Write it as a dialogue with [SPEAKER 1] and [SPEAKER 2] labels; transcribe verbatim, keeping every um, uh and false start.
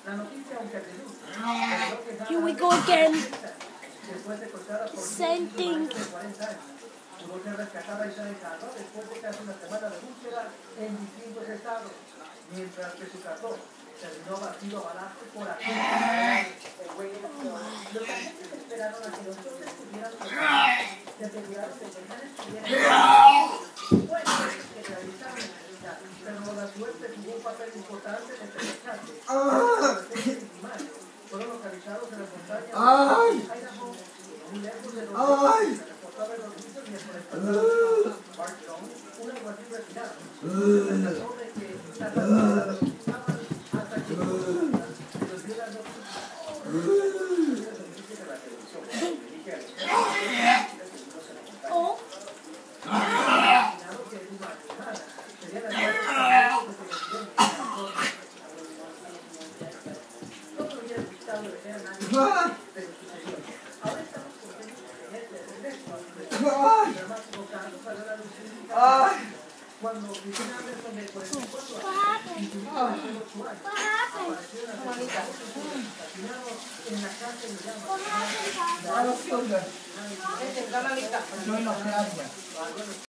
[SPEAKER 1] Here we go again. Same thing.
[SPEAKER 2] Pudo ser rescatada y sana y salva después de casi una semana de búsqueda en distintos estados, mientras que su cartón terminó batido a balazos por aquí. Los agentes esperaron a que los dos estuvieran de aseguraron que Fernández estuviera bueno, que realizaron la actividad, pero la suerte jugó un papel importante en este rescate. Fueron localizados en las montañas de Idaho, muy lejos de los Mark Jones, un alguacil retirado, se trató de que las personas estaban hasta que los dio la noticia de la televisión.
[SPEAKER 1] Oh.
[SPEAKER 2] Sería la nueva no hubiera gustado de ver a nadie, pero sucedió. Ahora estamos contentos de tener de regreso cuando Cristina Anderson de cuarenta y cuatro años y su hijo de ocho años apareció en la cárcel de llamas.
[SPEAKER 3] No, no, no.